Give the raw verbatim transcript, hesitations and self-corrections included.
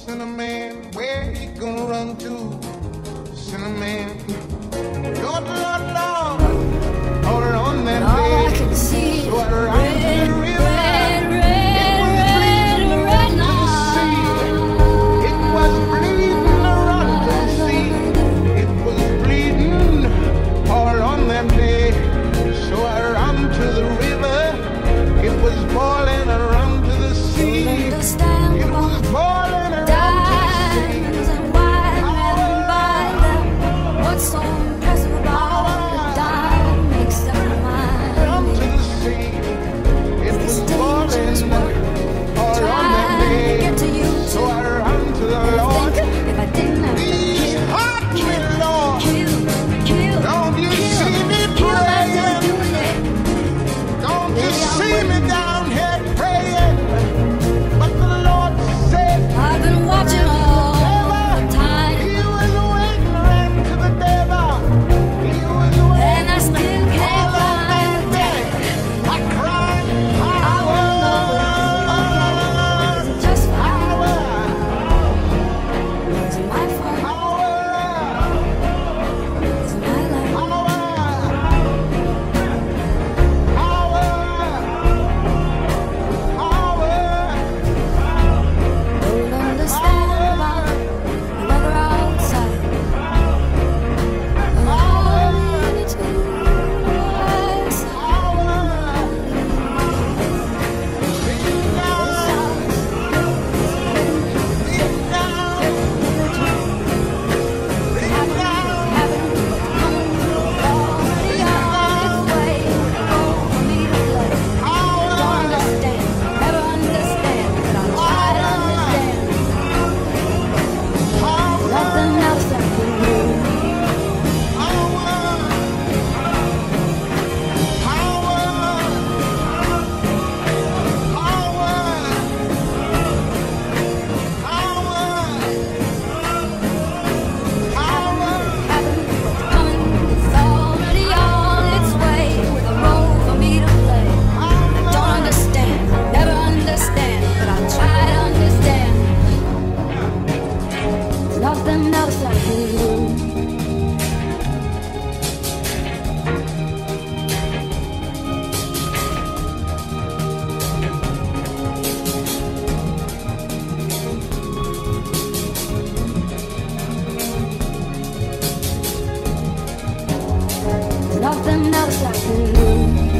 Sinner man, where he gonna run to? Sinner man, Lord, Lord, Lord, all on that All day. I can see So I is ran to the red, river. red, red, red, red now. It was bleeding around to the sea. It was bleeding all on that day. So I ran to the river. It was boiling around to the sea. Understand It was boiling around to the sea. diamonds and white men buy them. What's so impressive about a diamond makes them Down mine. to the sea. It was boiling all on that Trying to day. get to you So I too. ran to the Lord. Think if I didn't have to Please kill, help me, Lord. kill, kill, Don't you kill, see me kill myself praying? doing it. Don't you Maybe I'll see wait. me down here praying? But the Lord said, I've been watching all the time, He was waiting right to the devil. He was waiting and I still can't all of that find the day. I cried, I wanna know power, if it's just power, is it my fault? power, Is it my life? power, power, power. Don't understand about the weather outside. And all I need to is nothing else I can do. Nothing else I can do. Nothing else I can do.